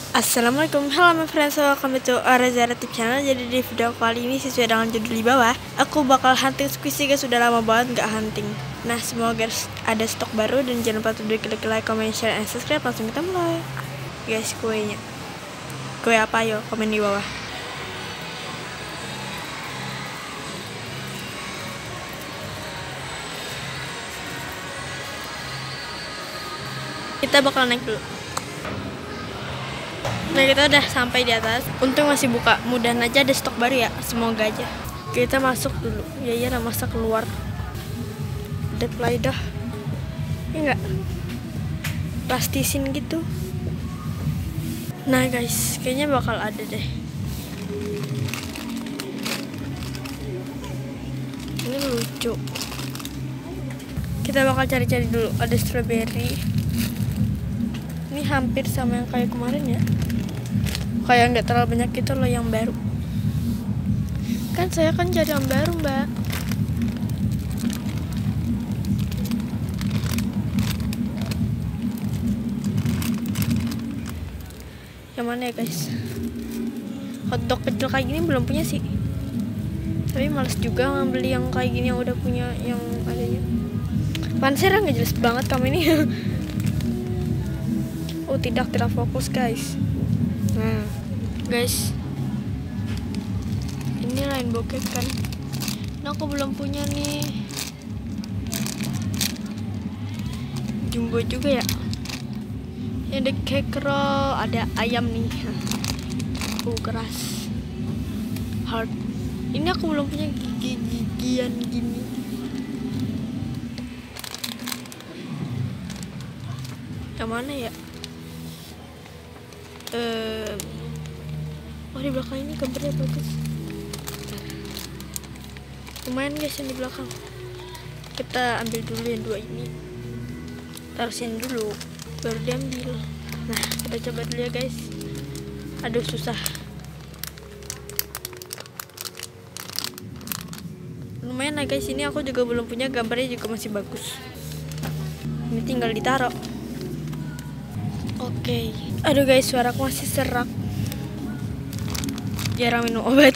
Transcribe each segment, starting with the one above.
Assalamualaikum, hello my friends, welcome to Arazara Tip Channel. Jadi di video kali ini sesuai dengan judul di bawah, aku bakal hunting squishy guys. Sudah lama banget gak hunting. Nah semoga ada stok baru dan jangan lupa untuk klik like, comment, share, and subscribe. Langsung kita mulai guys. Kuenya kue apa, yo komen di bawah. Kita bakal naik dulu. Nah kita udah sampai di atas. Untung masih buka. Mudahan aja ada stok baru ya. Semoga aja. Kita masuk dulu. Ya iyalah masa keluar. Udah play dah. Ya enggak? Plastisin gitu. Nah guys, kayaknya bakal ada deh. Ini lucu. Kita bakal cari-cari dulu. Ada strawberry. Ini hampir sama yang kayak kemarin ya. Kayak nggak terlalu banyak gitu loh yang baru. Kan saya kan cari yang baru, mbak. Yang mana ya guys? Hotdog kecil kayak gini belum punya sih. Tapi males juga ngambil yang kayak gini yang udah punya yang adanya. Panser nggak jelas banget kamu ini. Oh tidak fokus guys. Nah guys, ini lain bokeh kan. Nah aku belum punya nih. Jumbo juga ya. Ada cake roll, ada ayam nih. Keras. Heart. Ini aku belum punya gigi-gigian gini. Yang mana ya? Oh di belakang ini gambarnya bagus. Lumayan guys yang di belakang. Kita ambil dulu yang dua ini. Tarusin dulu baru diambil. Nah kita coba dulu ya guys. Aduh susah. Lumayan lah guys, ini aku juga belum punya, gambarnya juga masih bagus. Ini tinggal ditaruh. Oke. Aduh guys, suaraku masih serak. Jarang minum obat.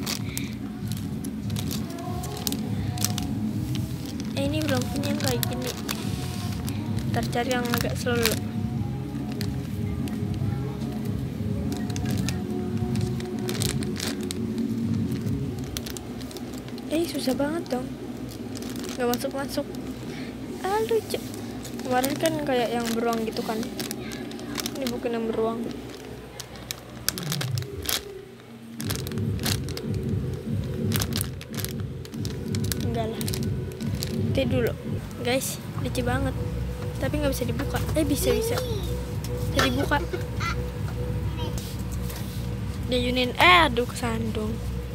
Ini belum punya yang kayak gini. Ntar cari yang agak slow dulu. Susah banget dong. Gak masuk-masuk. Lucu. Kemarin kan kayak yang beruang gitu kan. Ini bukan yang beruang. Enggak lah. Nanti dulu guys, lucu banget. Tapi nggak bisa dibuka. Bisa. Bisa dibuka. Dia Yunin. Aduh kesandung.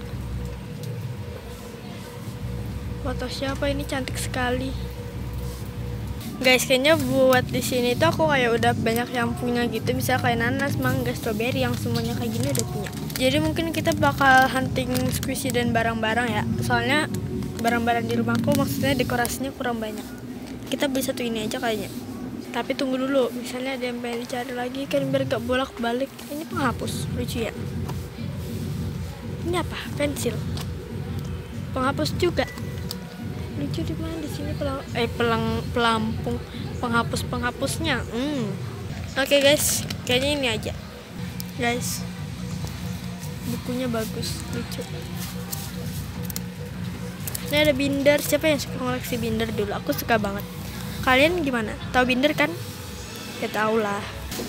Foto siapa ini, cantik sekali. Guys, kayaknya buat di sini tuh aku kayak udah banyak yang punya gitu, misal kayak nanas, mangga, strawberry, yang semuanya kayak gini udah punya. Jadi mungkin kita bakal hunting squishy dan barang-barang ya. Soalnya barang-barang di rumahku maksudnya dekorasinya kurang banyak. Kita beli satu ini aja kayaknya. Tapi tunggu dulu, misalnya ada yang pengen dicari lagi kan biar gak bolak-balik. Ini penghapus, lucu ya. Ini apa? Pensil. Penghapus juga. Lucu di mana di sini pelampung penghapusnya. Oke guys, kayaknya ini aja guys. Bukunya bagus, lucu. Ini ada binder. Siapa yang suka koleksi binder dulu? Aku suka banget. Kalian gimana? Tahu binder kan? Ya tau lah.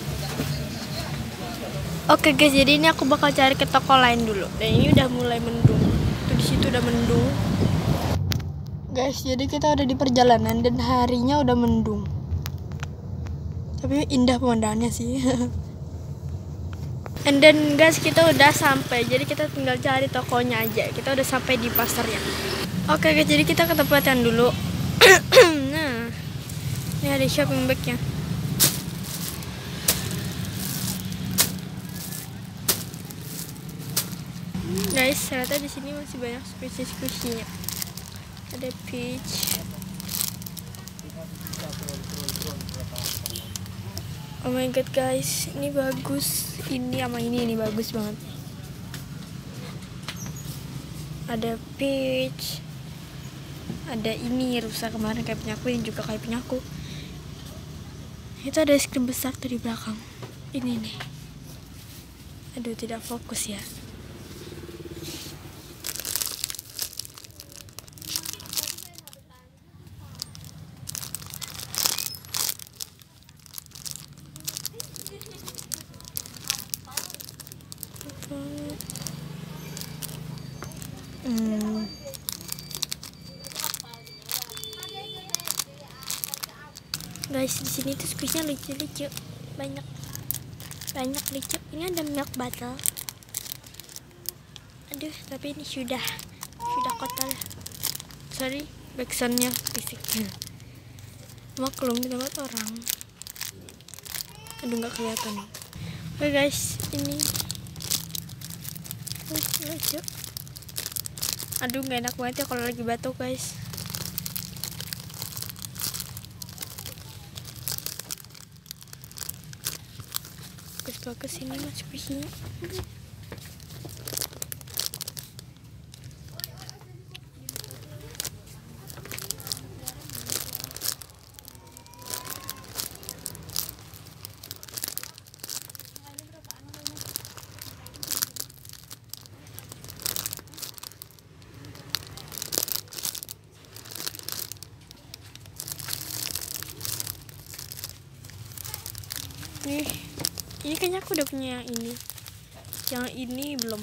Oke guys, jadi ini aku bakal cari ke toko lain dulu. Dan ini udah mulai mendung. Tuh di situ udah mendung. Guys, jadi kita udah di perjalanan dan harinya udah mendung. Tapi indah pemandangannya sih. And then guys, kita udah sampai. Jadi kita tinggal cari tokonya aja. Kita udah sampai di pasarnya. Oke guys, jadi kita ke tempat yang dulu. Nah, ini ada shopping bagnya. Guys, ternyata di sini masih banyak squishy-squishy-nya. Ada peach. Oh my god guys, ini bagus. Ini sama ini bagus banget. Ada peach, ada ini rusak kemarin kayak punya aku, ini juga kayak punya aku. Itu ada es krim besar tuh di belakang. Ini nih. Aduh, tidak fokus ya. Guys, di sini tuh squishnya lucu-lucu, banyak lucu. Ini ada milk bottle. Aduh, tapi ini sudah kotor. Sorry, backsoundnya fisiknya. Maklum di tempat orang. Aduh, nggak kelihatan nih. Oke guys, ini lucu. Aduh, nggak enak banget ya kalau lagi batuk guys. Bagus ini mas squishy-nya. Ini kayaknya aku udah punya ini. Yang ini belum.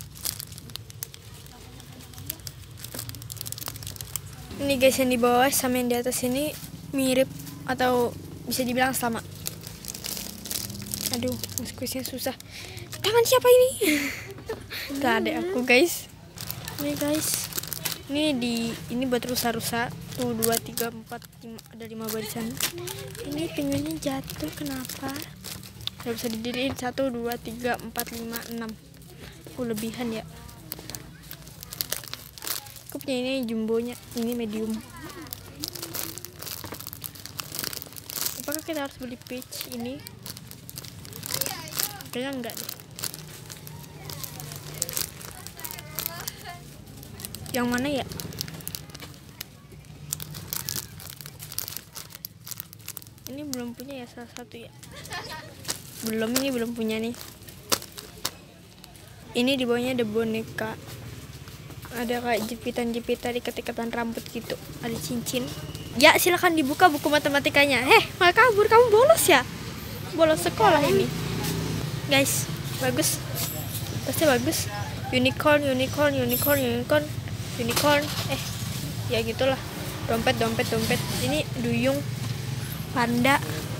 Ini guys, yang di bawah sama yang di atas ini mirip atau bisa dibilang sama. Aduh, squeeze-nya susah. Tangan siapa ini? Gak ada aku guys. Ini guys. Ini buat rusa-rusa. Tuh 2, 3, 4, 5, ada 5 barisan. Ini penguinnya jatuh, kenapa? Gak bisa didiriin. 1, 2, 3, 4, 5, 6. Lebihan ya. Aku punya ini jumbonya, ini medium. Apakah kita harus beli peach ini? Kayaknya enggak deh. Yang mana ya? Ini belum punya ya, salah satu ya. Ini belum punya nih. Ini di bawahnya ada boneka. Ada kayak jepitan-jepitan, ikat-ikatan rambut gitu. Ada cincin. Ya, silakan dibuka buku matematikanya. Malah kabur, kamu bolos ya? Bolos sekolah ini. Guys, bagus. Pasti bagus. Unicorn. Ya gitulah. Dompet. Ini duyung. Panda.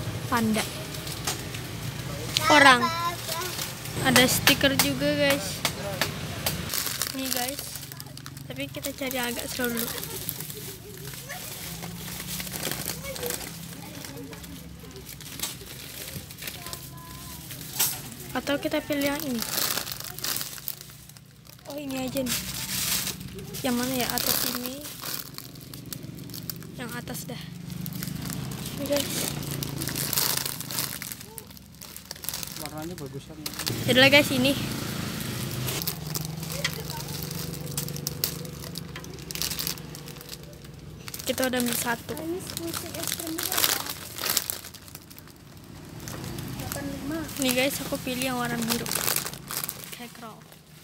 Orang. Ada stiker juga guys. Nih guys. Tapi kita cari yang agak seru dulu. Atau kita pilih yang ini. Oh, ini aja nih. Yang mana ya? Atas ini. Yang atas dah. Ini guys. Warnanya bagusan. Yaudah guys, ini. Kita udah ambil satu. Nih guys, aku pilih yang warna biru. Cake roll.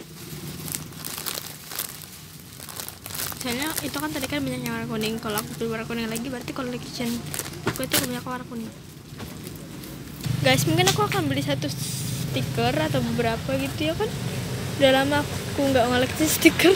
Soalnya itu kan tadi kan banyak yang warna kuning. Kalau aku pilih warna kuning lagi, berarti collection aku itu banyak warna kuning. Guys, mungkin aku akan beli satu stiker atau beberapa gitu ya kan. Udah lama aku nggak ngoleksi stiker.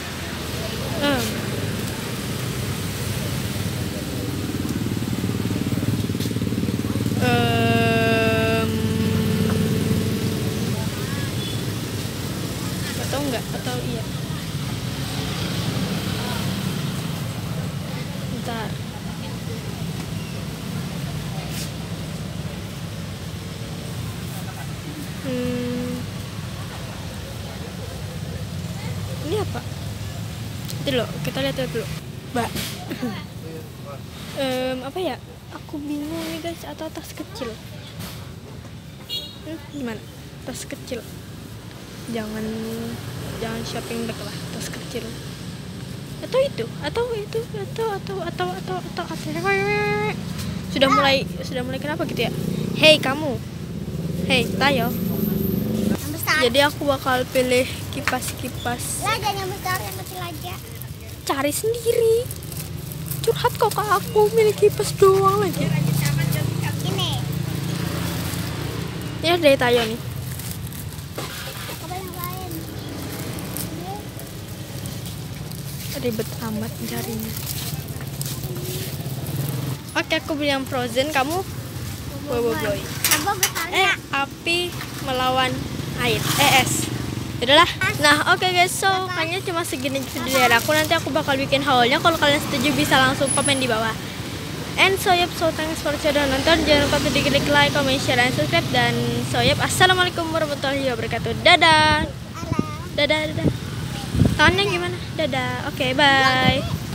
Atau enggak? Atau iya? Bentar. Ini apa? Itu loh, kita lihat dulu. Mbak. Apa ya? Aku bingung nih guys, atau tas kecil. Gimana? Tas kecil. Jangan shopping bag lah, tas kecil. Atau itu, atau sudah mulai kenapa gitu ya? Hei kamu, hei Tayo. Yang besar. Jadi aku bakal pilih kipas-kipas. Lah jangan yang besar, yang kecil aja. Cari sendiri. Curhat kok ke aku, milih kipas doang lagi. Ini. Ini dari Tayo nih. Apa yang lain? Ini. Ribet amat carinya. Oke, aku beli yang Frozen, kamu Boboiboy. Apa besarnya? Api melawan air, es. Yaudahlah. Nah, oke guys, so kayaknya cuma segini video dari aku. Nanti aku bakal bikin haulnya. Kalau kalian setuju bisa langsung komen di bawah. And so yep, so thanks for sudah nonton. Jangan lupa untuk klik like, comment, share, dan subscribe. Dan so yep, assalamualaikum warahmatullahi wabarakatuh. Dadah. Halo. Dadah. Tangannya gimana? Dadah. Oke, bye.